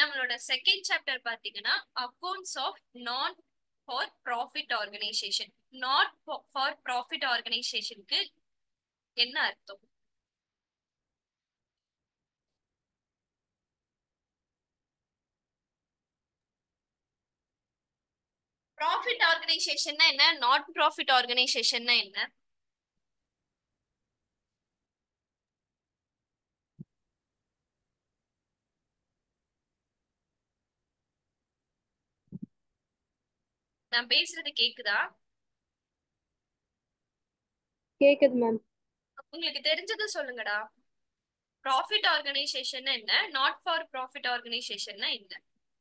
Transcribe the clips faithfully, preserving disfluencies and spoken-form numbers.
நம்மளோட second chapter பாத்தீங்கன்னா accounts of non for profit organisation. Not for profit ஆர்கனைசேஷனுக்கு என்ன அர்த்தம்? ப்ராஃபிட் ஆர்கனைசேஷன்னா என்ன, நாட் ப்ராஃபிட் ஆர்கனைசேஷன்னா என்ன? நான் பேசுறது கேக்குதா? கேக்குது மேம். உங்களுக்கு தெரிஞ்சது சொல்லுங்கடா. ப்ராஃபிட் ஆர்கனைசேஷன் என்ன, நாட் ஃபார் ப்ராஃபிட் ஆர்கனைசேஷன்னா என்ன?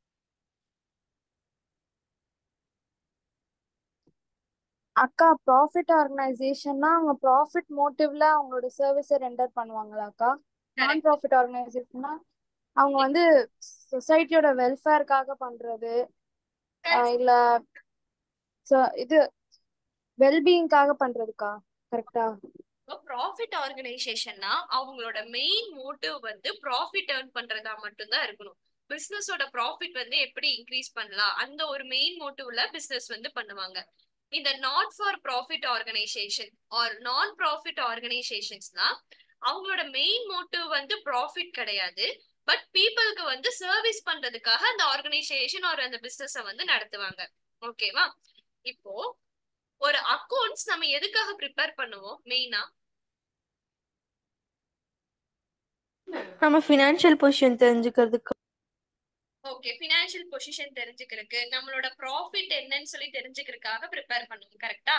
அக்கா, ப்ராஃபிட் ஆர்கனைசேஷன்னா அவங்க ப்ராஃபிட் மோட்டிவ்ல அவங்களோட சர்வீஸை ரெண்டர் பண்ணுவாங்களா அக்கா? நான் கரெக்ட். ப்ராஃபிட் ஆர்கனைசேஷன்னா அவங்க வந்து சொசைட்டியோட வெல்ஃபேருக்காக பண்றது, ஆஹ் இல்ல so- இது வெல்பீயிங்காக பண்றதுக்கா? கரெக்டா? ப்ராஃபிட் ஆர்கனைசேஷன்னா அவங்களோட மெயின் மோட்டிவ் வந்து ப்ராஃபிட் ஏர்ன் பண்றதா மட்டும்தான் இருக்கணும். பிசினஸோட ப்ராஃபிட் வந்து எப்படி இன்க்ரீஸ் பண்ணலாம், அந்த ஒரு மெயின் மோட்டிவ்ல பிசினஸ் வந்து பண்ணுவாங்க. இந்த not for profit organisation or non profit ஆர்கனைசேஷன்ஸ்னா அவங்களோட மெயின் மோட்டிவ் வந்து ப்ராஃபிட் கிடையாது, பட் பீப்புளுக்கு வந்து சர்வீஸ் பண்றதுக்காக அந்த ஆர்கனைசேஷன் ஆர் அந்த பிசினஸ வந்து நடத்துவாங்க. ஓகேவா? இப்போ ஒரு அக்கவுண்ட்ஸ் நம்ம எதுக்காக ப்ரிப்பேர் பண்ணுவோம் மெயினா? நம்ம ஃபினான்ஷியல் பொசிஷன் தெரிஞ்சுக்கிறதுக்கு. ஓகே, ஃபினான்ஷியல் பொசிஷன் தெரிஞ்சுக்கிறதுக்கு, நம்மளோட ப்ராஃபிட் என்னன்னு சொல்லி தெரிஞ்சுக்கிறதுக்காக ப்ரிப்பேர் பண்ணுவோம். கரெக்டா?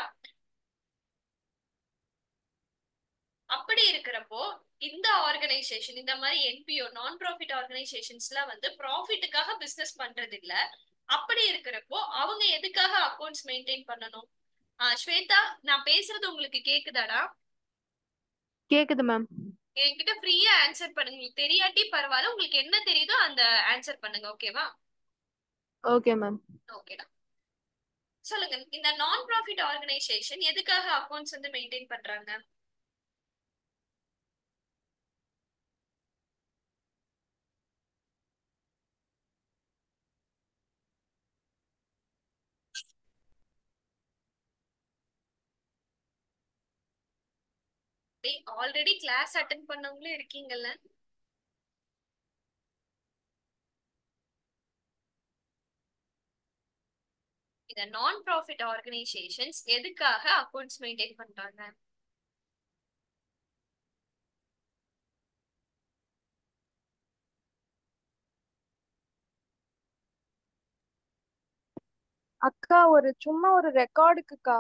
அப்படி இருக்கிறப்போ இந்த ஆர்கனைசேஷன், இந்த மாதிரி என்பிஓ நான் ப்ராஃபிட் ஆர்கனைசேஷன்ஸ்ல வந்து ப்ராஃபிட்டுக்காக பிசினஸ் பண்றது இல்ல. அப்படி இருக்கிறப்போ அவங்க எதுக்காக அக்கவுண்ட்ஸ் மெயின்டைன் பண்ணணும்? ஆஹ் ஸ்வேதா, நான் பேசுறது உங்களுக்கு கேக்குதாடா? கேக்குது மேம். என்கிட்ட ஃப்ரீயா ஆன்சர் பண்ணுங்க. உங்களுக்கு தெரியாட்டி பரவாயில்ல, உங்களுக்கு என்ன தெரியுதோ அந்த ஆன்சர் பண்ணுங்க. ஓகேவா? Okay ma'am. ஓகேடா. சொல்லுங்க, இந்த நான் ப்ராஃபிட் ஆர்கனைசேஷன் எதுக்காக அக்கவுண்ட்ஸ் வந்து மெயின்டைன் பண்றாங்க? ஆல்ரெடி கிளாஸ் அட்டென்ட் பண்ணவங்களும் இருக்கீங்கல்ல? இந்த நான் ப்ராஃபிட் ஆர்கனைசேஷன்ஸ் எதுக்காக அக்கவுண்ட்ஸ் மெயின்டைன் பண்றாங்க? அக்கா, ஒரு சும்மா ஒரு ரெக்கார்டுக்குக்கா.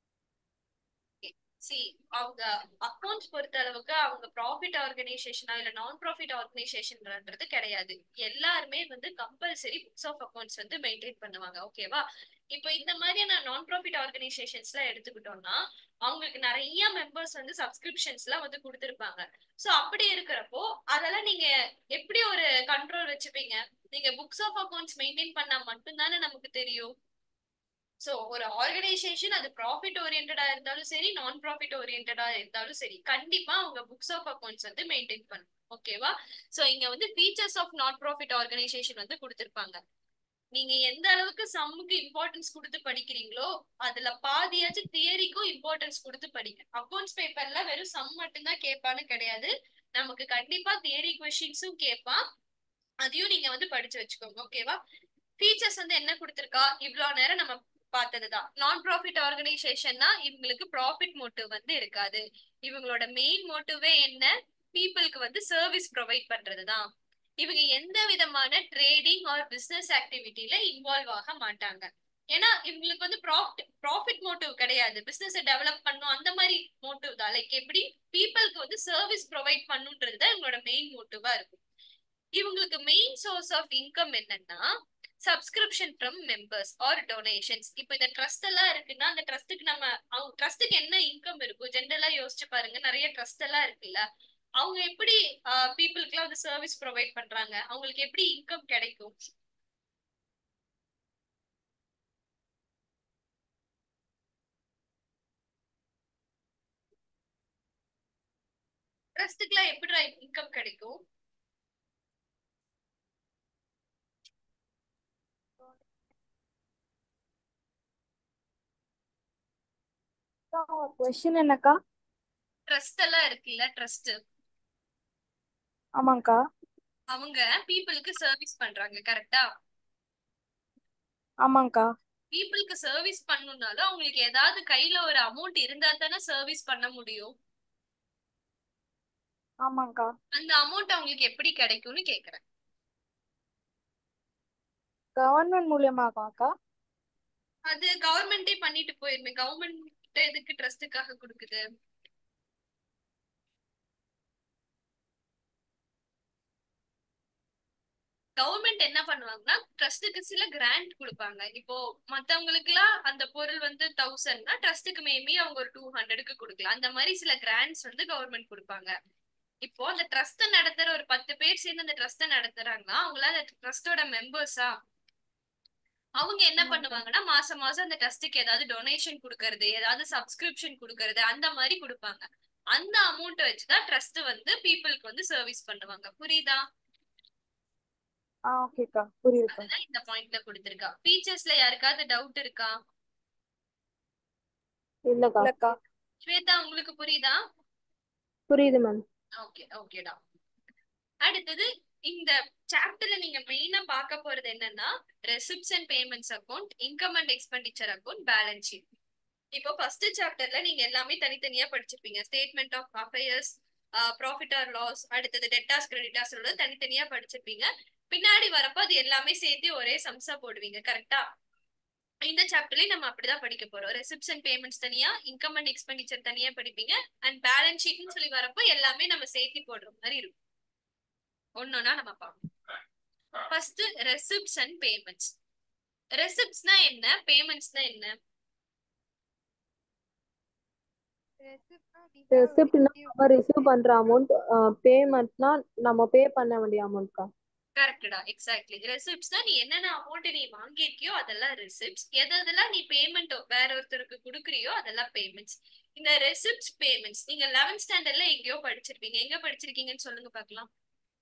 சி, அவங்க அக்கவுண்ட்ஸ் பொறுத்த அளவுக்கு அவங்க ப்ராஃபிட் ஆர்கனைசேஷனா இல்ல நான் ப்ராஃபிட் ஆர்கனைசேஷன்ன்றது கிடையாது. எல்லாருமே வந்து கம்பல்சரி புக்ஸ் ஆஃப் அக்கவுண்ட்ஸ் வந்து மெயின்டைன் பண்ணுவாங்க. ஓகேவா? இப்போ இந்த மாதிரியான நான் ப்ராஃபிட் ஆர்கனைசேஷன்ஸ் எல்லாம் எடுத்துக்கிட்டோம்னா அவங்களுக்கு நிறைய மெம்பர்ஸ் வந்து சப்ஸ்கிரிப்ஷன்ஸ் எல்லாம் வந்து கொடுத்துருப்பாங்க. சோ அப்படி இருக்கிறப்போ அதெல்லாம் நீங்க எப்படி ஒரு கண்ட்ரோல் வச்சுப்பீங்க? நீங்க புக்ஸ் ஆஃப் அக்கவுண்ட்ஸ் மெயின்டைன் பண்ணா மட்டும்தானே நமக்கு தெரியும். சோ ஒரு ஆர்கனைசேஷன் அது ப்ராஃபிட் ஓரியன்டா இருந்தாலும் சரி, நான் ப்ராஃபிட் ஓரியன்டா இருந்தாலும் சரி, கண்டிப்பா அவங்க புக்ஸ் ஆஃப் அக்கவுண்ட்ஸ் வந்து மெயின்டைன் பண்ணும். ஓகேவா? சோ இங்க வந்து features of not profit organisation வந்து கொடுத்திருப்பாங்க. நீங்க எந்த அளவுக்கு சம்முக்கு இம்பார்ட்டன்ஸ் கொடுத்து படிக்கிறீங்களோ அதுல பாதியாச்சும் தியரிக்கும் இம்பார்ட்டன்ஸ் கொடுத்து படிங்க. அக்கவுண்ட்ஸ் பேப்பர்ல வெறும் சம் மட்டும்தான் கேட்பான்னு கிடையாது, நமக்கு கண்டிப்பா தியரி கொஸ்டின்ஸும் கேட்பான். அதையும் நீங்க வந்து படிச்சு வச்சுக்கோங்க. ஓகேவா? ஃபீச்சர்ஸ் வந்து என்ன கொடுத்திருக்கா, இவ்வளவு நேரம் நம்ம பார்த்ததுதான். நான் ப்ராஃபிட் ஆர்கனைசேஷன்னா இவங்களுக்கு ப்ராஃபிட் மோட்டிவ் வந்து இருக்காது. இவங்களோட மெயின் மோட்டிவே என்ன, பீப்புளுக்கு வந்து சர்வீஸ் ப்ரொவைட் பண்றதுதான். இவங்க எந்த விதமான ட்ரேடிங் ஆர் பிசினஸ் ஆக்டிவிட்டில இன்வால்வ் ஆக மாட்டாங்க. ஏன்னா இவங்களுக்கு வந்து ப்ராஃபிட் ப்ராஃபிட் மோட்டிவ் கிடையாது, பிசினஸ் டெவலப் பண்ணும் அந்த மாதிரி மோட்டிவ் தான். லைக் எப்படி பீப்புளுக்கு வந்து சர்வீஸ் ப்ரொவைட் பண்ணுன்றது தான் இவங்களோட மெயின் மோட்டிவா இருக்கும். இவங்களுக்கு மெயின் சோர்ஸ் ஆஃப் இன்கம் என்னன்னா subscription from members or donations. இப்போ இந்த ட்ரஸ்ட் எல்லாம் இருக்குன்னா அந்த ட்ரஸ்ட்டுக்கு நம்ம அவங்க ட்ரஸ்ட்டுக்கு என்ன இன்கம் இருக்கும் ஜென்ரலா யோசிச்சு பாருங்க. நிறைய ட்ரஸ்ட் எல்லாம் இருக்குல்ல, அவங்க எப்படி பீப்புளுக்கு எல்லாம் வந்து சர்வீஸ் ப்ரொவைட் பண்றாங்க, அவங்களுக்கு எப்படி இன்கம் கிடைக்கும்? ட்ரஸ்ட்டுக்கு எல்லாம் எப்படி இன்கம் கிடைக்கும்? கொஸ்டின் என்னக்கா? ட்ரஸ்ட் எல்லாம் இருக்குல்ல, ட்ரஸ்ட் ஆமாங்கக்கா. அவங்க பீப்புளுக்கு சர்வீஸ் பண்றாங்க, கரெக்டா? ஆமாங்கக்கா. பீப்புளுக்கு சர்வீஸ் பண்ணணும்னாலும் அவங்களுக்கு ஏதாவது கையில ஒரு அமௌண்ட் இருந்தா தானே சர்வீஸ் பண்ண முடியும். ஆமாங்கக்கா. அந்த அமௌண்ட் அவங்களுக்கு எப்படி கிடைக்கும்னு கேக்குறேன். கவர்மெண்ட் மூலியமாவாக்கா? அது கவர்மெண்டே பண்ணிட்டு போயிருமே. கவர்மெண்ட் எதுக்கு ட்ரஸ்டுக்காக கொடுக்குது? கவர்மெண்ட் என்ன பண்ணுவாங்கன்னா ட்ரஸ்டுக்கு சில கிராண்ட் கொடுப்பாங்க. இப்போ மத்தவங்களுக்கு எல்லாம் அந்த பொருள் வந்து தௌசண்ட்னா ட்ரஸ்டுக்கு மேபி அவங்க ஒரு டூ ஹண்ட்ரடுக்கு கொடுக்கலாம். அந்த மாதிரி சில கிராண்ட்ஸ் வந்து கவர்மெண்ட் கொடுப்பாங்க. இப்போ அந்த ட்ரஸ்ட் நடத்துற ஒரு பத்து பேர் சேர்ந்து அந்த ட்ரஸ்ட நடத்துறாங்கன்னா அவங்கள அந்த ட்ரஸ்டோட மெம்பர்ஸா அவங்க என்ன பண்ணுவாங்கன்னா மாசம் மாசம் அந்த ட்ரஸ்டுக்கு ஏதாவது டொனேஷன் கொடுக்கறது, ஏதாவது சப்ஸ்கிரிப்ஷன் கொடுக்கறது, அந்த மாதிரி கொடுப்பாங்க. அந்த அமௌண்ட் வச்சுதான் ட்ரஸ்ட் வந்து பீப்புளுக்கு வந்து சர்வீஸ் பண்ணுவாங்க. புரியுதா? ஆ ஓகேக்கா, புரியுதுக்கா. அதுதான் இந்த பாயிண்ட்ல கொடுத்திருக்கா. ஃபீச்சர்ஸ்ல யாருக்காவது டவுட் இருக்கா? இல்லக்கா. இல்லக்கா. ஸ்வேதா உங்களுக்கு புரியுதா? புரியுது மேம். ஓகே ஓகேடா. அடுத்தது இந்த சாப்டர்ல நீங்க மெயினா பார்க்க போறது என்னன்னா receipts and payments account, income and expenditure account, balance sheet. இப்போ ஃபர்ஸ்ட் சாப்டர்ல நீங்க எல்லாமே தனித்தனியா படிச்சிருப்பீங்க. Statement of affairs, profit or loss, அடுத்தது டெட்டாஸ் கிரெடிட்டாஸ் தனித்தனியா படிச்சிருப்பீங்க. பின்னாடி வரப்போ அது எல்லாமே சேர்த்து ஒரே சம்ஸா போடுவீங்க, கரெக்டா? இந்த சாப்டர்லயும் நம்ம அப்படிதான் படிக்க போறோம். ரெசிப்ட்ஸ் அண்ட் பேமெண்ட்ஸ் தனியா, இன்கம் அண்ட் எக்ஸ்பெண்டிச்சர் தனியா படிப்பீங்க. அண்ட் பேலன்ஸ் ஷீட்னு சொல்லி வரப்போ எல்லாமே நம்ம சேர்த்து போடுற மாதிரி இருக்கும். ஒன்னொன்னா நம்ம பார்ப்போம். First receipts and payments. ரெசிப்ட்ஸ்னா என்ன, பேமெண்ட்ஸ்னா என்ன? ரெசிப்ட்னா நம்ம ரிசீவ் பண்ற அமௌண்ட், பேமெண்ட்னா நம்ம பே பண்ண வேண்டிய அமௌண்ட்க்கா. கரெக்டடா, எக்ஸாக்ட்லி. ரெசிப்ட்ஸ்னா நீ என்னென்ன அமௌண்ட் நீ வாங்கியிருக்கியோ அதெல்லாம் ரெசிப்ட்ஸ். எதெல்லாம் நீ பேமெண்ட் வேற ஒருத்தருக்கு கொடுக்குறியோ அதெல்லாம் பேமெண்ட்ஸ். இந்த ரெசிப்ட்ஸ் பேமெண்ட்ஸ் நீங்க லெவன்த் ஸ்டாண்டர்ட்ல எங்கேயோ படிச்சிருப்பீங்க. எங்க படிச்சிருக்கீங்கன்னு சொல்லுங்க பார்க்கலாம்.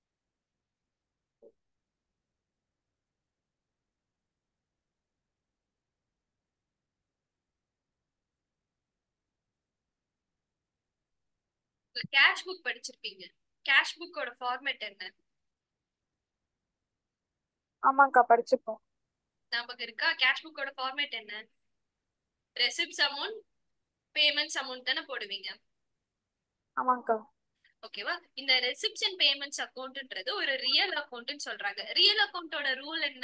கேஷ் புக் படிச்சிருப்பீங்க. கேஷ் புக்கோட ஃபார்மேட் என்ன? ஆமாங்கக்கா, படிச்சிருப்போம். நமக்கு இருக்கா? கேஷ் புக்கோட ஃபார்மேட் என்ன? ரெசிப்ட்ஸ் அமௌண்ட், பேமெண்ட்ஸ் அமௌண்ட் தானே போடுவீங்க. ஆமாங்கக்கா. ஓகேவா? இந்த ரெசிப்ட்ஸ் அண்ட் பேமெண்ட்ஸ் அக்கவுண்ட்ன்றது ஒரு ரியல் அக்கவுண்ட்னு சொல்றாங்க. ரியல் அக்கவுண்டோட ரூல் என்ன?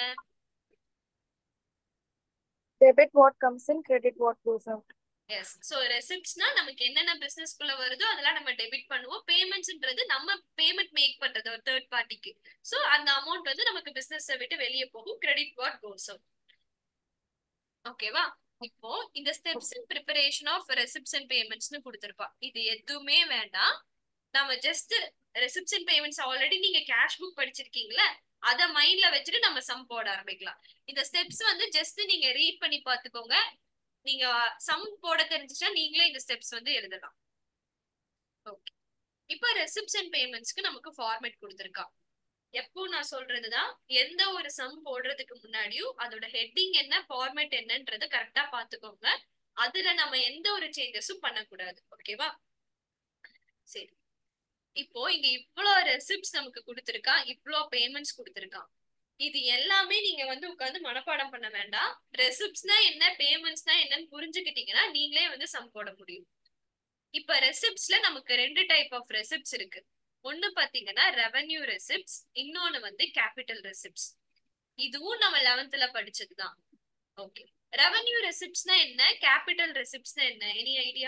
Debit what comes in, credit what goes out. Yes. So ரெசிப்ட்ஸ்னா நமக்கு என்னென்ன பிசினஸ்க்குள்ள வருதோ அதெல்லாம் நம்ம டெபிட் பண்ணுவோம். பேமெண்ட்ஸ்ன்றது நம்ம பேமெண்ட் மேக் பண்றது ஒரு தேர்ட் பார்ட்டிக்கு. சோ அந்த அமௌண்ட் வந்து நமக்கு பிசினஸ் விட்டு வெளியே போகும். Credit what goes out. ஓகேவா? இப்போ இந்த steps in preparation of receipts and பேமெண்ட்ஸ்னு கொடுத்திருப்பா. இது எதுவுமே வேண்டாம். நம்ம just receipts and payments already நீங்க கேஷ் புக் படிச்சிருக்கீங்களா, அத மைண்ட்ல வச்சுட்டு நம்ம சம் போட ஆரம்பிக்கலாம். இந்த ஸ்டெப்ஸ் வந்து ஜஸ்ட் நீங்க ரீட் பண்ணி பாத்துக்கோங்க. நீங்க சம் போட தெரிஞ்சுச்சா நீங்களே இந்த ஸ்டெப்ஸ் வந்து எழுதலாம். ஓகே. இப்போ ரெசிப்ட்ஸ் அண்ட் பேமெண்ட்ஸ்க்கு நமக்கு ஃபார்மேட் கொடுத்திருக்கா. எப்போ நான் சொல்றதுதான், எந்த ஒரு சம் போடுறதுக்கு முன்னாடியும் அதோட ஹெட்டிங் என்ன, ஃபார்மேட் என்னன்றத கரெக்டா பாத்துக்கோங்க. அதுல நம்ம எந்த ஒரு சேஞ்சஸும் பண்ணக்கூடாது. ஓகேவா? சரி. இப்போ இங்க இவ்வளோ ரெசிப்ட்ஸ் நமக்கு கொடுத்திருக்கா, இவ்வளோ பேமெண்ட்ஸ் கொடுத்திருக்கா. இது எல்லாமே நீங்க வந்து உட்கார்ந்து மனப்பாடம் பண்ண வேண்டாம். ரெசிப்ட்ஸ்னா என்ன, பேமெண்ட்ஸ்னா என்னன்னு புரிஞ்சுக்கிட்டீங்கன்னா நீங்களே வந்து சம் போட முடியும். இப்ப ரெசிப்ட்ஸ்ல நமக்கு ரெண்டு டைப் ஆஃப் ரெசிப்ட்ஸ் இருக்கு. ஒண்ணு பாத்தீங்கன்னா ரெவென்யூ ரெசிப்ட்ஸ், இன்னொன்னு வந்து கேபிட்டல் ரெசிப்ட்ஸ். இதுவும் நம்ம லெவன்த்ல படிச்சதுதான். ஓகே. ரெவென்யூ ரெசிப்ட்ஸ்னா என்ன, கேபிட்டல் ரெசிப்ட்ஸ்னா என்ன? Any idea?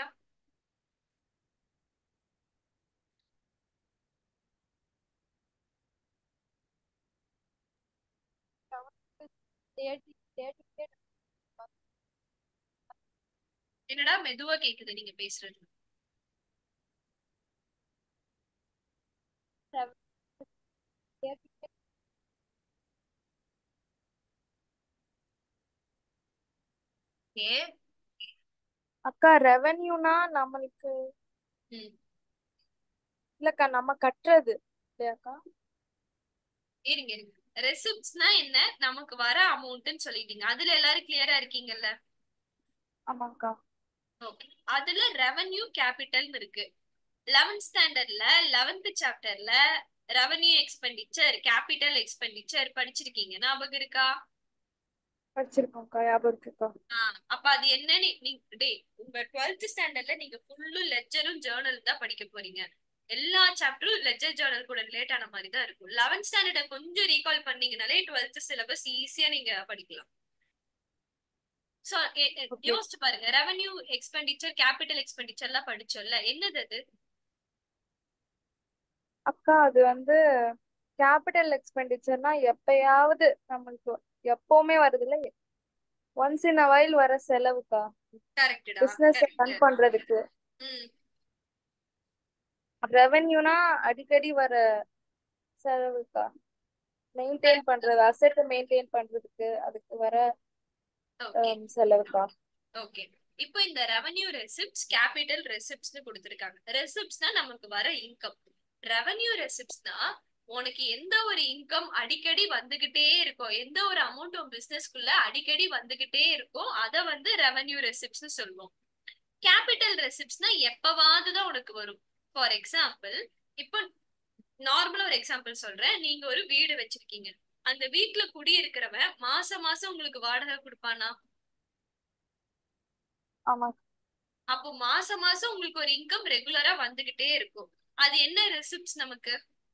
என்னடா மெதுவா கேக்குது நீங்க பேசுறது? ஏ அக்கா, ரெவென்யூனா நம்மளுக்கு ம் இல்லக்கா, நம்ம கட்டுறது இல்லையாக்கா? இருங்க இருங்க. ரெசிப்ட்ஸ்னா என்ன, நமக்கு வர அமௌண்ட்னு சொல்லிட்டீங்க. அதுல எல்லாரும் கிளியரா இருக்கீங்கல்ல? ஆமாங்கக்கா. ஓகே, அதுல ரெவன்யூ கேபிட்டல்னு இருக்கு. லெவன்த் ஸ்டாண்டர்ட்ல லெவன்த் சாப்டர்ல ரெவன்யூ எக்ஸ்பெண்டிச்சர் கேபிட்டல் எக்ஸ்பெண்டிச்சர் படிச்சிருக்கீங்க, ஞாபகம் இருக்கா? படிச்சிருக்கோம்க்கா, ஞாபகம் இருக்குக்கா. ஆஹ் அப்ப அது என்னன்னு நீங்க டே உங்க டுவெல்த் ஸ்டாண்டர்ட்ல நீங்க ஃபுல்லு லெட்ஜரும் ஜேர்னல் தான் படிக்க போறீங்க. எல்லா சாப்டரும் லெட்ஜர் ஜேர்னல் கூட ரிலேட் ஆன மாதிரி தான் இருக்கும். லெவன்த் ஸ்டாண்டர்ட கொஞ்சம் ரீகால் பண்ணீங்கனாலே டுவெல்த் சிலபஸ் ஈஸியா நீங்க படிக்கலாம். சோ ஓகே யோசிச்சு பாருங்க, ரெவன்யூ எக்ஸ்பெண்டிச்சர் கேபிட்டல் எக்ஸ்பெண்டிச்சர் எல்லாம் படிச்சோம்ல, என்னது அது? அக்கா, அது வந்து கேபிட்டல் எக்ஸ்பெண்டிச்சர்னா எப்பயாவது நம்மளுக்கு எப்பவுமே வருது இல்ல, ஒன்ஸ் இன் அ வைல் வர செலவுக்கா, கரெக்டா, பிசினஸ் ரன் கரெக்ட். பண்றதுக்கு. ம் ரெவென்யூனா அடிக்கடி வர செலவுக்கா, மெயின்டைன் கரெக்ட். பண்றது, அசெட் மெயின்டைன் பண்றதுக்கு அதுக்கு வர ஓகே, um, செலவுக்கா. ஓகே. இப்போ இந்த ரெவன்யூ ரெசிப்ட்ஸ் கேபிட்டல் ரெசிப்ட்ஸ்னு கொடுத்திருக்காங்க. ரெசிப்ட்ஸ்னா நமக்கு வர இன்கம். ரெவன்யூ ரெசிப்ட்ஸ்னா உனக்கு எந்த ஒரு இன்கம் அடிக்கடி வந்துகிட்டே இருக்கும், எந்த ஒரு அமௌண்ட் உன் பிசினஸ்க்குள்ள அடிக்கடி வந்துகிட்டே இருக்கும், அத வந்து ரெவன்யூ ரெசிப்ட்ஸ்னு சொல்லுவோம். கேபிட்டல் ரெசிப்ட்ஸ்னா எப்பவாவது தான் உனக்கு வரும். ஃபார் எக்ஸாம்பிள், இப்போ நார்மலா ஒரு எக்ஸாம்பிள் சொல்றேன். நீங்க ஒரு வீடு வச்சிருக்கீங்க, அந்த வீட்டுல குடியிருக்கிறவன் மாசம் மாசம் உங்களுக்கு வாடகை கொடுப்பானா? ஆமா, அப்போ மாசம் மாசம் உங்களுக்கு ஒரு இன்கம் ரெகுலரா வந்துகிட்டே இருக்கும். அது என்ன ரெசிப்ட்ஸ் நமக்கு?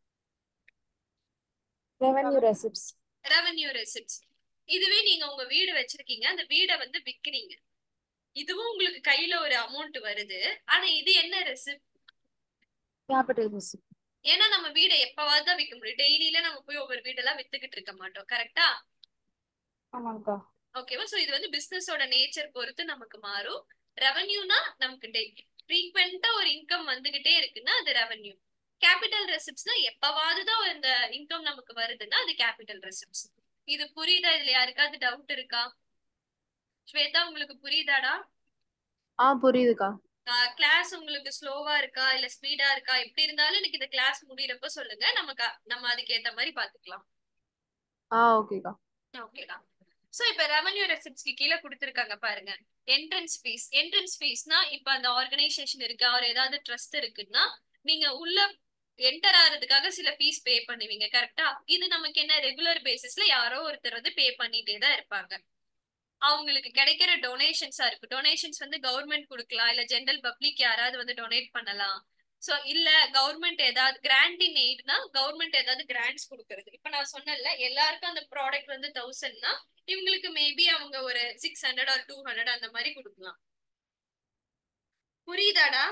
Revenue receipts. Revenue receipts. இதுவே நீங்க உங்க வீடு வச்சிருக்கீங்க, அந்த வீடை வந்து விக்கிறீங்க, இதுவும் உங்களுக்கு கையில ஒரு அமௌண்ட் வருது. ஆனா இது என்ன ரெசிப்ட்? Capital receipt. ஏன்னா நம்ம வீடை எப்பவாவது தான் விற்க முடியும், டெய்லியில நம்ம போய் ஒவ்வொரு வீடெல்லாம் வித்துக்கிட்டு இருக்க மாட்டோம், கரெக்டா? ஆமாங்கக்கா. ஓகேவா? சோ இது வந்து பிசினஸோட நேச்சர் பொறுத்து நமக்கு மாறும். ரெவன்யூனா நமக்கு டெய்லி ஃப்ரீக்வெண்டா ஒரு இன்கம் வந்துகிட்டே இருக்குன்னா அது ரெவன்யூ. கேபிட்டல் ரெசிப்ட்ஸ்னா எப்பவாவது தான் இந்த இன்கம் நமக்கு வருதுன்னா அது கேபிட்டல் ரெசிப்ட்ஸ். இது புரியுதா? இதுல யாருக்காவது டவுட் இருக்கா? ஸ்வேதா, உங்களுக்கு புரியுதாடா? ஆ புரியுதுக்கா. கிளாஸ் உங்களுக்கு ஸ்லோவா இருக்கா இல்ல ஸ்பீடா இருக்கா? எப்படி இருந்தாலும் எனக்கு இந்த கிளாஸ் முடியறப்ப சொல்லுங்க, நமக்கு நம்ம அதுக்கு ஏத்த மாதிரி பாத்துக்கலாம். ஆ ஓகேக்கா. ஓகேடா. சோ இப்ப ரெவன்யூ ரெசிப்ட்ஸ்க்கு கீழே கொடுத்திருக்காங்க பாருங்க. Entrance fees. என்ட்ரன்ஸ் ஃபீஸ்னா இப்ப அந்த ஆர்கனைசேஷன் இருக்கு, அவர் ஏதாவது ட்ரஸ்ட் இருக்குன்னா நீங்க உள்ள என்டர் ஆறதுக்காக சில ஃபீஸ் பே பண்ணுவீங்க, கரெக்டா? இது நமக்கு என்ன, ரெகுலர் பேசிஸ்ல யாரோ ஒருத்தர் வந்து பே பண்ணிட்டே தான் இருப்பாங்க. அவங்களுக்கு கிடைக்கிற டொனேஷன்ஸா இருக்கு. டொனேஷன்ஸ் வந்து கவர்மெண்ட் கொடுக்கலாம், இல்ல ஜெனரல் பப்ளிக் யாராவது வந்து டொனேட் பண்ணலாம். சோ இல்ல கவர்மெண்ட் ஏதாவது கிராண்ட் இன் எய்ட்னா கவர்மெண்ட் ஏதாவது கிராண்ட்ஸ் கொடுக்கறது. இப்ப நான் சொன்னேன்ல, எல்லாருக்கும் அந்த ப்ராடக்ட் வந்து தௌசண்ட்னா இவங்களுக்கு மேபி அவங்க ஒரு six hundred or two hundred அந்த மாதிரி கொடுக்கலாம். புரியுதாடா?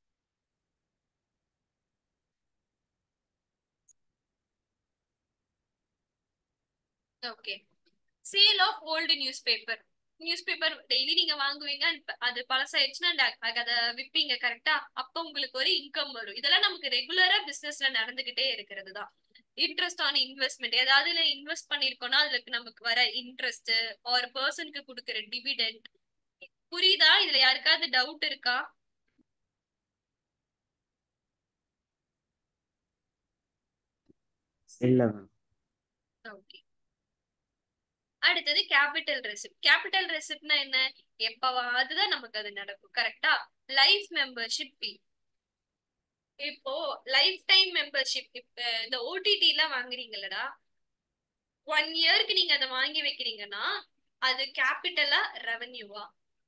Okay. Sale of old newspaper. Newspaper daily நீங்க வாங்குவீங்க, அது அது பழசாயிடுச்சுன்னா அந்த- அதை விப்பீங்க, கரெக்டா? அப்ப உங்களுக்கு ஒரு இன்கம் வரும். இதெல்லாம் நமக்கு ரெகுலரா பிசினஸ்ல நடந்துகிட்டே இருக்கிறது தான். இன்ட்ரெஸ்ட் ஆன் இன்வெஸ்ட்மெண்ட், ஏதாவது இன்வெஸ்ட் பண்ணிருக்கோம்னா அதுக்கு நமக்கு வர இன்ட்ரெஸ்ட், ஒரு பர்சனுக்கு கொடுக்கிற டிவிடெண்ட். புரியுதா? இதுல யாருக்காவது டவுட் இருக்கா? இல்ல மேம். ஓகே. அடுத்தது கேபிட்டல் ரெசிப்ட். கேபிட்டல் ரெசிப்ட்னா என்ன? எப்பவாதுதான் நமக்கு அது நடக்கும், கரெக்டா? Life membership fee. இப்போ லைஃப் டைம் மெம்பர்ஷிப், இப்ப இந்த ஓடிடி எல்லாம் வாங்குறீங்களடா, ஒன் இயருக்கு நீங்க அதை வாங்கி வைக்கிறீங்கன்னா அது கேபிட்டலா ரெவன்யூவா?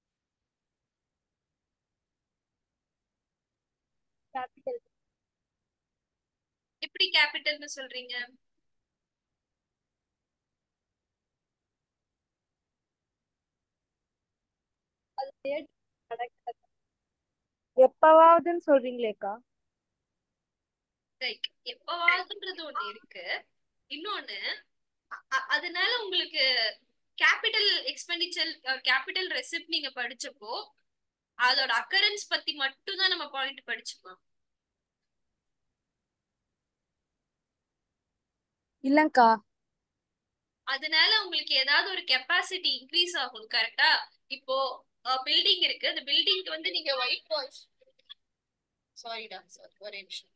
கேபிட்டல். எப்படி கேபிட்டல்னு சொல்றீங்க? எப்பவாவதுன்னு சொல்றீங்களேக்கா. லைக் எப்பவாதுன்றது ஒண்ணு இருக்கு, இன்னொன்னு அ- அதனால உங்களுக்கு கேபிட்டல் எக்ஸ்பெண்டிச்சர் கேபிட்டல் ரெசிப்ட் நீங்க படிச்சப்போ அதோட அக்கரன்ஸ் பத்தி மட்டும் தான் நம்ம பாயிண்ட் படிச்சுப்போம். இல்லங்கா. அதனால உங்களுக்கு ஏதாவது ஒரு கெப்பாசிட்டி இன்க்ரீஸ் ஆகும், கரெக்டா? இப்போ பில்டிங் இருக்கு, அந்த பில்டிங்க்கு வந்து நீங்க ஒயிட் வாஷ் சாரிடா சாரி ஒரே நிமிஷம்.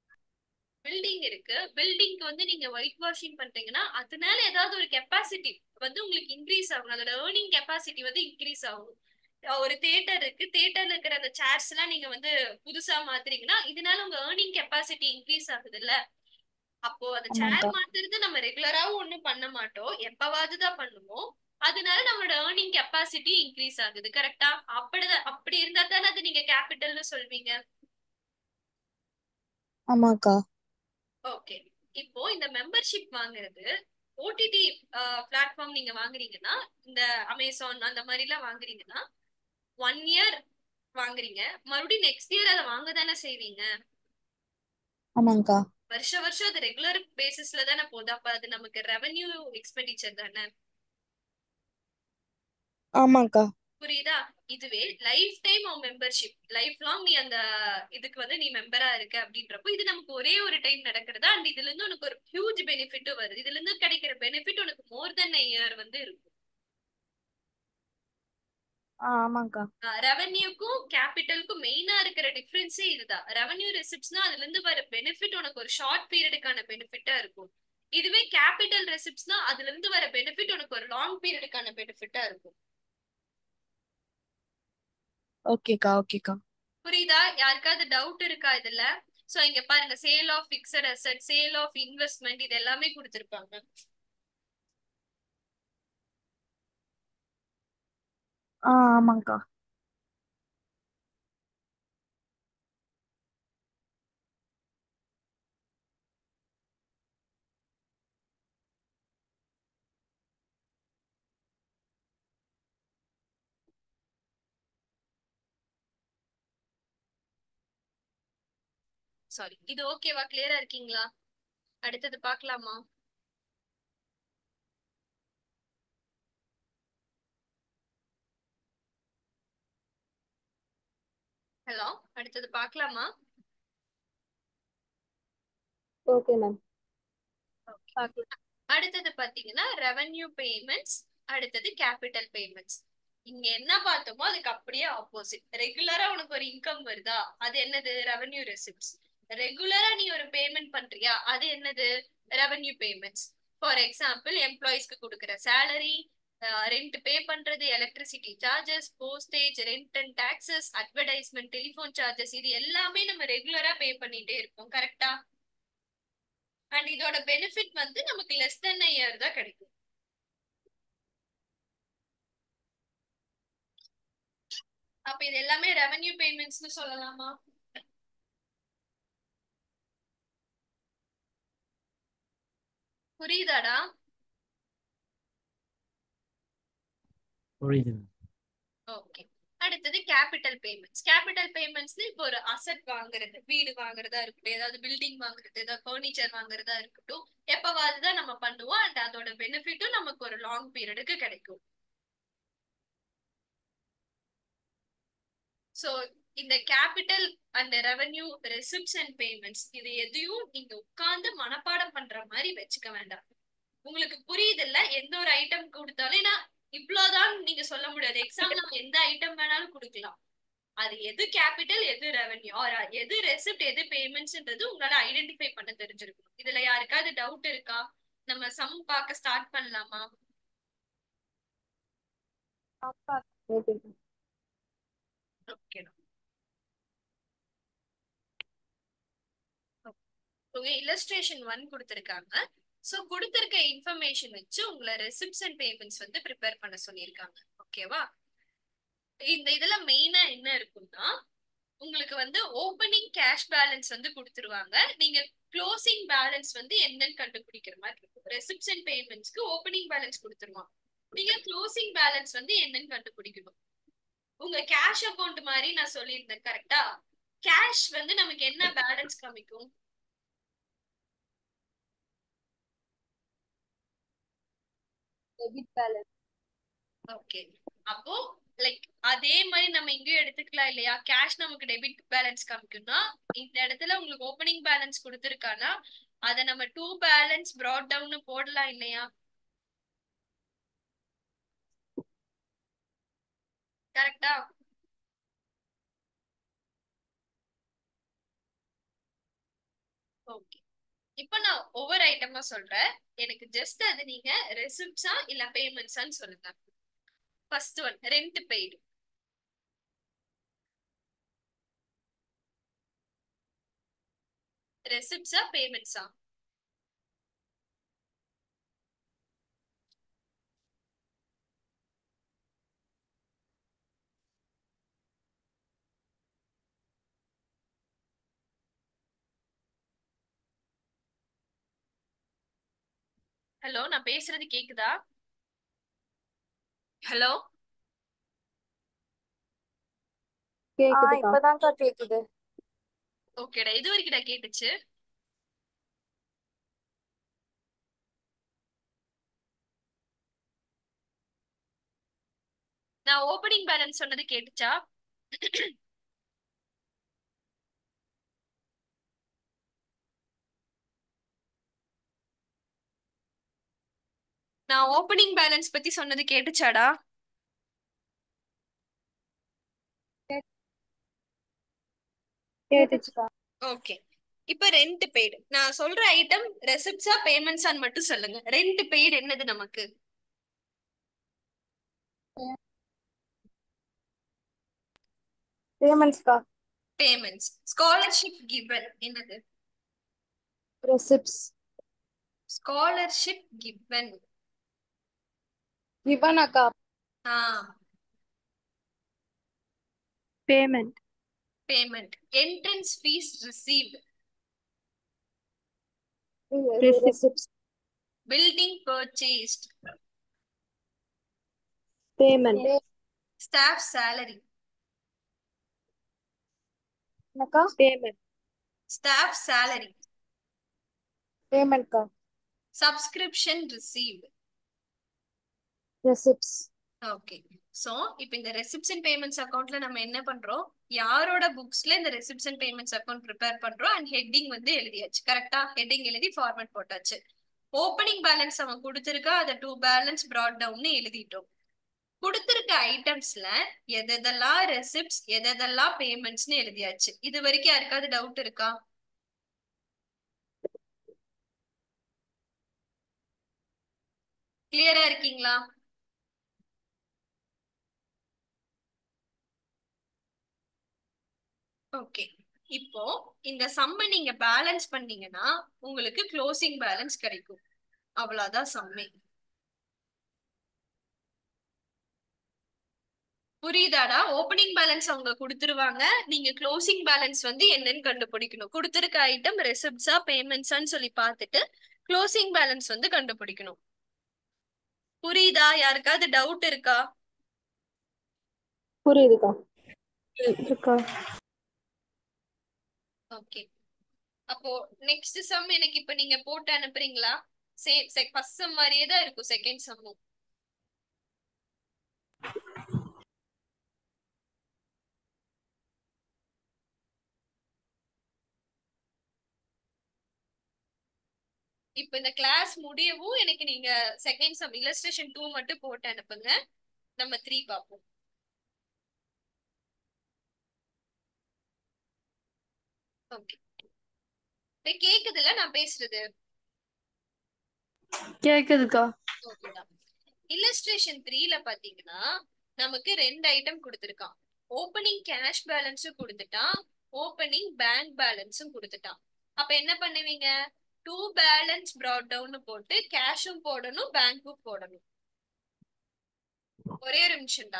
பில்டிங் இருக்கு, பில்டிங்க்கு வந்து நீங்க ஒயிட் வாஷிங் பண்றீங்கன்னா அதனால ஏதாவது ஒரு கெப்பாசிட்டி வந்து உங்களுக்கு இன்க்ரீஸ் ஆகும், அதோட ஏர்னிங் கெப்பாசிட்டி வந்து இன்க்ரீஸ் ஆகும். அஹ் ஒரு தியேட்டர் இருக்கு, தியேட்டர்ல இருக்கிற அந்த சேர்ஸ் எல்லாம் நீங்க வந்து புதுசா மாத்துறீங்கன்னா இதனால உங்க ஏர்னிங் கெப்பாசிட்டி இன்க்ரீஸ் ஆகுது இல்ல. அப்போ அந்த சேர் ஆமாக்கா. மாத்துறது நம்ம ரெகுலராவும் ஒண்ணும் பண்ண மாட்டோம், எப்பவாவது தான் பண்ணுவோம். அதனால நம்மளோட ஏர்னிங் கெப்பாசிட்டி இன்க்ரீஸ் ஆகுது. கரெக்டா? அப்படிதான், அப்படி இருந்தா தானே அது நீங்க கேபிட்டல்னு சொல்வீங்க. ஆமாக்கா. ஓகே. இப்போ இந்த மெம்பர்ஷிப் வாங்குறது ஓடிடி பிளாட்ஃபார்ம் நீங்க வாங்குறீங்கன்னா, இந்த அமேசான் அந்த மாதிரி எல்லாம் வாங்குறீங்கன்னா ஒன் இயர் வாங்குறீங்க, மறுபடியும் நெக்ஸ்ட் இயர் அதை வாங்க தானே செய்வீங்க. ஆமாங்கக்கா. வருஷ வருஷம் அது ரெகுலர் பேசிஸ்ல தானே போகுது. அப்ப அது நமக்கு ரெவென்யூ எக்ஸ்பெண்டிச்சர் தானே. ஆமாக்கா. புரியுதா? இதுவே lifetime membership, lifelong நீ அந்த இதுக்கு வந்து நீ மெம்பரா இருக்க அப்படின்றப்போ இது நமக்கு ஒரே ஒரு டைம் நடக்கிறதா. அண்ட் இதுல இருந்து உனக்கு ஒரு ஹியூஜ் பெனிஃபிட்டும் வருது. இதுல இருந்து கிடைக்கிற பெனிஃபிட் உனக்கு மோர் தென் இயர் வந்து இருக்கும். ஆ ஆமாங்கக்கா. ரெவென்யூக்கும் கேபிட்டலுக்கும் மெயினா இருக்கிற டிஃபரன்ஸே இதுதான். ரெவென்யூ ரெசிப்ட்ஸ்னா அதுல இருந்து வர பெனிஃபிட் உனக்கு ஒரு ஷார்ட் பீரியடுக்கான பெனிஃபிட்டா இருக்கும். இதுவே கேபிட்டல் ரெசிப்ட்ஸ்னா அதுல இருந்து வர பெனிஃபிட் உனக்கு ஒரு லாங் பீரியடுக்கான பெனிஃபிட்டா இருக்கும். ஓகேக்கா ஓகேக்கா. புரியுதா? யாருக்காவது டவுட் இருக்கா இதுல? சோ இங்க பாருங்க, sale of fixed asset, sale of investment, இது எல்லாமே கொடுத்திருப்பாங்க. ஆ ஆமாங்கக்கா. சாரி, இது ஓகேவா? கிளியரா இருக்கீங்களா? அடுத்தது பார்க்கலாமா? ஹலோ, அடுத்தது பார்க்கலாமா? Okay ma'am. அடுத்தது பாத்தீங்கன்னா ரெவென்யூ பேமெண்ட்ஸ், அடுத்தது கேபிட்டல் பேமெண்ட்ஸ். இங்க என்ன பார்த்தோமோ அதுக்கு அப்படியே ஆப்போசிட். ரெகுலரா உனக்கு ஒரு இன்கம் வருதா, அது என்னது? Revenue receipts. ரெகுலரா நீ ஒரு பேமெண்ட் பண்றியா, அது என்னது? Revenue payments. ஃபார் எக்ஸாம்பிள், எம்ப்ளாயிஸ்க்கு கொடுக்குற சேலரி, ரெண்ட் பே பண்றது, electricity charges, postage, rent and taxes, advertisement, telephone charges, இது எல்லாமே நம்ம ரெகுலரா பே பண்ணிட்டே இருப்போம். கரெக்டா? அண்ட் இதோட பெனிஃபிட் வந்து நமக்கு லெஸ் தென் இயர் தான் கிடைக்கும். அப்ப இது எல்லாமே ரெவென்யூ பேமெண்ட்ஸ்னு சொல்லலாமா? புரியுதாடா? புரியுது. ஓகே. அடுத்தது கேபிட்டல் பேமெண்ட்ஸ். கேபிட்டல் பேமெண்ட்ஸ் இப்போ ஒரு அசெட் வாங்குறது, வீடு வாங்குறதா இருக்கட்டும், ஏதாவது பில்டிங் வாங்குறது, ஏதாவது ஃபர்னிச்சர் வாங்குறதா இருக்கட்டும், எப்பவாவது தான் நம்ம பண்ணுவோம். அண்ட் அதோட பெனிஃபிட்டும் நமக்கு ஒரு லாங் பீரியடுக்கு கிடைக்கும். சோ இந்த capital and revenue receipts and payments இது எதையும் நீங்க உட்கார்ந்து மனப்பாடம் பண்ற மாதிரி வச்சுக்க வேண்டாம். உங்களுக்கு புரியுது இல்ல? எந்த ஒரு ஐட்டம் கொடுத்தாலும், ஏன்னா இவ்வளவுதான் நீங்க சொல்ல முடியாது. எக்ஸாம்ல நம்ம எந்த ஐட்டம் வேணாலும் கொடுக்கலாம். அது எது கேபிட்டல், எது ரெவென்யூ, ஆர் எது ரெசிப்ட், எது பேமெண்ட்ஸ்ன்றது உங்களால ஐடென்டிஃபை பண்ண தெரிஞ்சிருக்கும். இதுல யாருக்காவது டவுட் இருக்கா? நம்ம சம் பார்க்க ஸ்டார்ட் பண்ணலாமா? ஓகே. ஓகே. இல்லஸ்ட்ரேஷன் ஒன் கொடுத்திருக்காங்க. சோ கொடுத்திருக்க இன்ஃபர்மேஷன் வச்சு உங்களை ரெசிப்ட்ஸ் அண்ட் பேமெண்ட்ஸ் வந்து ப்ரிப்பேர் பண்ண சொல்லியிருக்காங்க. ஓகேவா? இந்த இதுல மெயினா என்ன இருக்கும்னா, உங்களுக்கு வந்து ஓப்பனிங் கேஷ் பேலன்ஸ் வந்து கொடுத்துருவாங்க. நீங்க க்ளோசிங் பேலன்ஸ் வந்து என்னன்னு கண்டுபிடிக்கிற மாதிரி இருக்கும். ரெசிப்ட்ஸ் அண்ட் பேமெண்ட்ஸ்க்கு ஓப்பனிங் பேலன்ஸ் கொடுத்துருவாங்க, நீங்க க்ளோசிங் பேலன்ஸ் வந்து என்னன்னு கண்டுபிடிக்கணும். உங்க கேஷ் அக்கௌண்ட் மாதிரி நான் சொல்லியிருந்தேன். கரெக்டா? கேஷ் வந்து நமக்கு என்ன பேலன்ஸ் காமிக்கும்? Debit balance. ஓகே. அப்போ லைக் அதே மாதிரி நம்ம இங்கேயும் எடுத்துக்கலாம் இல்லையா? கேஷ் நமக்கு டெபிட் பேலன்ஸ் காமிக்கும்னா இந்த இடத்துல உங்களுக்கு ஓப்பனிங் பேலன்ஸ் கொடுத்துருக்கானா அதை நம்ம டூ பேலன்ஸ் ப்ராட் டவுன் போடலாம் இல்லையா? கரெக்டா? ஓகே. இப்ப நான் ஒவ்வொரு ஐட்டமா சொல்றேன். எனக்கு ஜஸ்ட் அது நீங்க ரெசிப்ட்ஸா இல்ல பேமெண்ட்ஸான்னு சொல்லுங்க. First one rent paid. ரெசிப்ட்ஸா பேமெண்ட்ஸா? ஹலோ, நான் பேசுறது கேக்குதா? ஹலோ. ஆ கேக்குதுக்கா. இப்பதான்க்கா கேக்குது. ஓகேடா, இது வரைக்கும்டா கேட்டுச்சு. நான் ஓப்பனிங் பேலன்ஸ் சொன்னது கேட்டுச்சா? நான் ஓப்பனிங் பேலன்ஸ் பத்தி சொன்னது கேட்டுச்சாடா? கேட்டுச்சு. கேட்டுச்சுக்கா. ஓகே. இப்ப ரெண்ட் பெய்டு நான் சொல்ற ஐட்டம் ரெசிப்ட்ஸா பேமெண்ட்ஸான்னு மட்டும் சொல்லுங்க. ரெண்ட் பெய்டு என்னது நமக்கு? பேமெண்ட்ஸ்க்கா. பேமெண்ட்ஸ். ஸ்காலர்ஷிப் கிவன் என்னது? ரெசிப்ட்ஸ். Scholarship given. கிவன் அக்கா. ஆ. Payment. Payment. Entrance fees received. Receipts. Building purchased. Payment. Staff salary. என்னக்கா? பேமெண்ட். Staff salary. பேமெண்ட்க்கா. Subscription received. Receipts. Okay. So இப்போ இந்த ரெசிப்ட்ஸ் அண்ட் பேமெண்ட்ஸ் அக்கவுண்ட்ல நம்ம என்ன பண்றோம்? யாரோட புக்ஸ்ல இந்த receipts and payments account prepare பண்றோம் அண்ட் ஹெட்டிங் வந்து எழுதியாச்சு. கரெக்டா? ஹெட்டிங் எழுதி ஃபார்மேட் போட்டாச்சு. ஓப்பனிங் பேலன்ஸ் அவன் கொடுத்திருக்கா, அதை டூ பேலன்ஸ் brought டவுன்னு எழுதிட்டோம். கொடுத்திருக்க ஐட்டம்ஸ்ல எதெல்லாம் ரெசிப்ட்ஸ் எதெல்லாம் பேமெண்ட்ஸ்னு எழுதியாச்சு. இது வரைக்கும் யாருக்காவது டவுட் இருக்கா? கிளியரா இருக்கீங்களா? ஓகே. இப்போ இந்த சம்ம நீங்க பேலன்ஸ் பண்ணீங்கன்னா உங்களுக்கு க்ளோசிங் பேலன்ஸ் கிடைக்கும். அவ்வளவுதான் சம்மே. புரியுதாடா? ஓப்பனிங் பேலன்ஸ் அவங்க கொடுத்துருவாங்க. நீங்க க்ளோசிங் பேலன்ஸ் வந்து என்னன்னு கண்டுபிடிக்கணும். கொடுத்துருக்க ஐட்டம் ரெசிப்ட்ஸா பேமெண்ட்ஸான்னு சொல்லி பார்த்துட்டு க்ளோசிங் பேலன்ஸ் வந்து கண்டுபிடிக்கணும். புரியுதா? யாருக்காவது டவுட் இருக்கா? புரியுதுக்கா. இருக்கா. ஓகே. அப்போ நெக்ஸ்ட் சம் எனக்கு இப்ப நீங்க போட்டு அனுப்புறீங்களா? சேம் ஃபர்ஸ்ட் சம் மாதிரியே தான் இருக்கும் செகண்ட் சம்மும். இப்ப இந்த கிளாஸ் முடியவும் எனக்கு நீங்க செகண்ட் சம் இல்லஸ்ட்ரேஷன் டூ மட்டும் போட்டு அனுப்புங்க. நம்ம த்ரீ பார்ப்போம். ஓகே. இப்ப கேக்குதுல நான் பேசுறது? கேக்குதுக்கா. ஓகேடா. இல்லஸ்ட்ரேஷன் த்ரீல பாத்தீங்கன்னா நமக்கு ரெண்டு ஐட்டம் கொடுத்திருக்கான். ஓப்பனிங் கேஷ் பேலன்ஸும் கொடுத்துட்டான், ஓப்பனிங் பேங்க் பேலன்ஸும் கொடுத்துட்டான். அப்ப என்ன பண்ணுவீங்க? டூ பேலன்ஸ் brought டவுன் போட்டு கேஷும் போடணும் பேங்க்கும் போடணும். ஒரே ஒரு நிமிஷம்டா.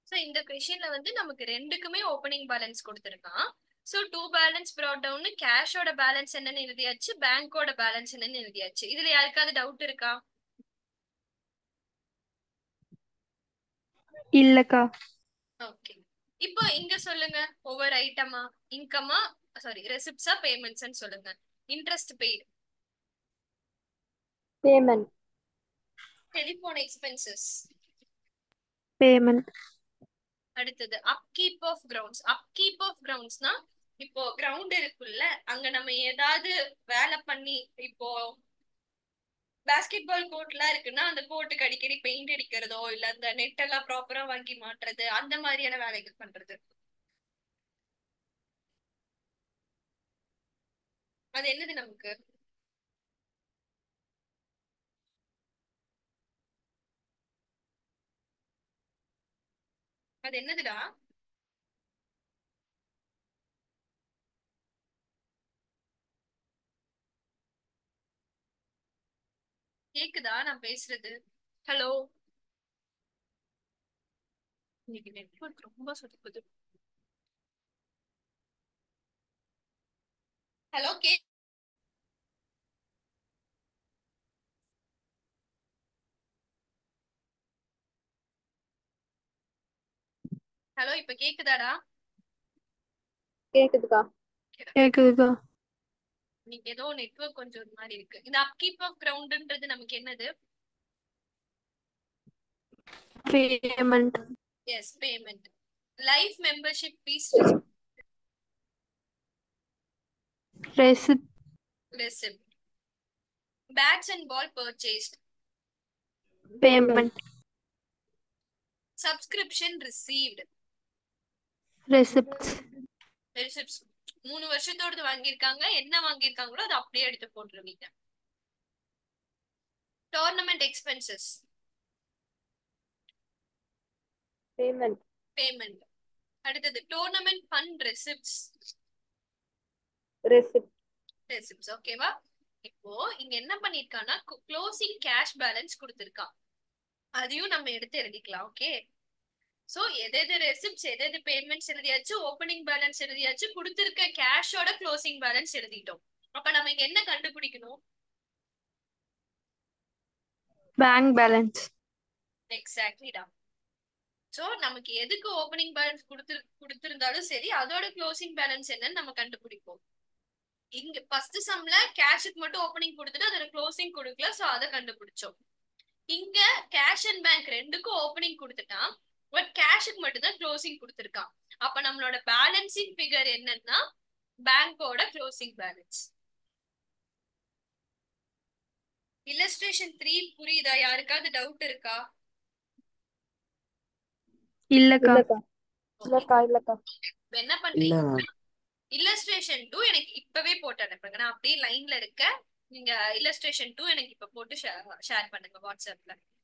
சோ இந்த கொஸ்டின்ல வந்து நமக்கு ரெண்டுக்குமே ஓப்பனிங் பேலன்ஸ் கொடுத்திருக்கான். So to balance brought down கேஷோட பேலன்ஸ் என்னன்னு எழுதியாச்சு, பேங்கோட பேலன்ஸ் என்னன்னு எழுதியாச்சு. இதுல யாருக்காவது டவுட் இருக்கா? இல்லக்கா. ஓகே, இப்போ இங்க சொல்லுங்க ஒவ்வொரு ஐட்டமா, இன்கமா சாரி ரெசிப்ட்ஸா பேமெண்ட்ஸ்னு சொல்லுங்க. Interest paid, payment. Telephone expenses, payment. அடுத்தது upkeep of grounds. Upkeep of கிரவுண்ட்ஸ்னா இப்போ கிரவுண்ட் இருக்குல்ல, அங்க நம்ம ஏதாவது வேலை பண்ணி, இப்போ பாஸ்கெட் பால் கோர்ட்லாம் இருக்குன்னா அந்த கோர்ட்டுக்கு அடிக்கடி பெயிண்ட் அடிக்கிறதோ இல்ல அந்த நெட் எல்லாம் ப்ராப்பரா வாங்கி மாட்டுறது, அந்த மாதிரியான வேலைகள் பண்றது. அது என்னது நமக்கு? அது என்னதுடா? கேக்குதா நான் பேசுறது? ஹலோ, இன்னைக்கு நெட்வொர்க் ரொம்ப சொதுக்குது. ஹலோ, கே ஹலோ, இப்ப கேக்குதாடா? கேக்குதுக்கா. கேக்குதுக்கா. இன்னைக்கு ஏதோ நெட்வொர்க் கொஞ்சம் ஒரு மாதிரி இருக்கு. இந்த அப்கீப் ஆஃப் கிரவுண்ட்ன்றது நமக்கு என்னது? Payment. Yes, payment. Life membership fees receipt. Receipt. Bats and ball purchased, payment. Subscription received, receipts. Receipts. மூணு வருஷத்தோடது வாங்கியிருக்காங்க, என்ன வாங்கியிருக்காங்களோ அதை அப்படியே எடுத்து போட்டுருவீங்க. Tournament expenses, payment. பேமெண்ட். அடுத்தது tournament fund receipts, receipt. Receipts. ஓகேவா? இப்போ இங்க என்ன பண்ணிருக்கான்னா க்ளோசிங் கேஷ் பேலன்ஸ் கொடுத்திருக்கான், அதையும் நம்ம எடுத்து எழுதிக்கலாம். ஓகே, சோ எது எது ரெசிப்ட்ஸ் எது எது பேமெண்ட்ஸ் எழுதியாச்சு, ஓப்பனிங் பேலன்ஸ் எழுதியாச்சு, கொடுத்திருக்க கேஷோட க்ளோசிங் பேலன்ஸ் எழுதிட்டோம். அப்ப நம்ம இங்க என்ன கண்டுபிடிக்கணும்? Bank balance. எக்ஸாக்ட்லிடா. சோ நமக்கு எதுக்கு ஓப்பனிங் பேலன்ஸ் கொடுத்து கொடுத்திருந்தாலும் சரி, அதோட க்ளோசிங் பேலன்ஸ் என்னன்னு நம்ம கண்டுபிடிப்போம். இங்க ஃபர்ஸ்ட் சம்ல கேஷுக்கு மட்டும் ஓப்பனிங் கொடுத்துட்டு அதோட க்ளோசிங் கொடுக்கல, சோ அதை கண்டுபிடிச்சோம். இங்க கேஷ் அண்ட் பேங்க் ரெண்டுக்கும் ஓப்பனிங் கொடுத்துட்டான், பட் கேஷுக்கு மட்டும் தான் க்ளோசிங் கொடுத்திருக்கான். அப்ப நம்மளோட பேலன்சிங் ஃபிகர் என்னன்னா பேங்கோட க்ளோசிங் பேலன்ஸ். இல்லஸ்ட்ரேஷன் த்ரீ புரியுதா? யாருக்காவது டவுட் இருக்கா? இல்லக்கா. இல்லக்கா இல்லக்கா. இப்ப என்ன பண்றீங்க, இல்லஸ்ட்ரேஷன் டூ எனக்கு இப்பவே போட்டு அனுப்புங்க. நான் அப்படியே லைன்ல இருக்க, நீங்க இல்லஸ்ட்ரேஷன் டூ எனக்கு இப்ப போட்டு ஷேர் பண்ணுங்க வாட்ஸ்அப்ல.